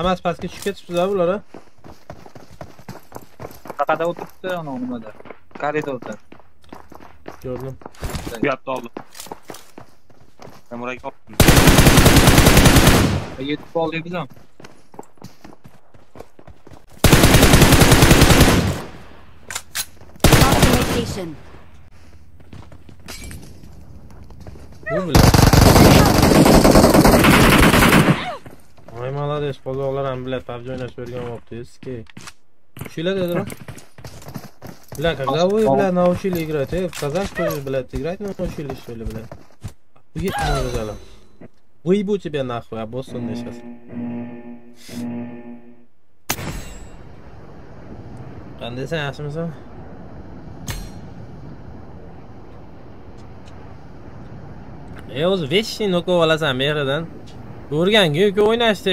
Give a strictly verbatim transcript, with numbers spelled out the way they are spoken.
Hammasi pastga tushib ketibdi bular. Taqada o'tiribdi ana nimada. Koridorda. Gördüm. Bu yoqda oldim. Samurayga oldim. Yetib oldik biz ham. Location. Vur bile. Ay молодец, qo'zg'oqlar ham bilet P U B G o'ynashib bergan bo'libdi. Ki. Shuylar dedilar. Бля, когда вы, бля, научили играть, э, в казахскую, блядь, играть научились, что ли, блядь? Уедь, мой взяла. Выебу тебя нахуй, обоссанный сейчас. Qanday sen yaxshimisan? E o'zi veshni no'kov olasan mehridan. Ko'rgan-ku o'ynashdi.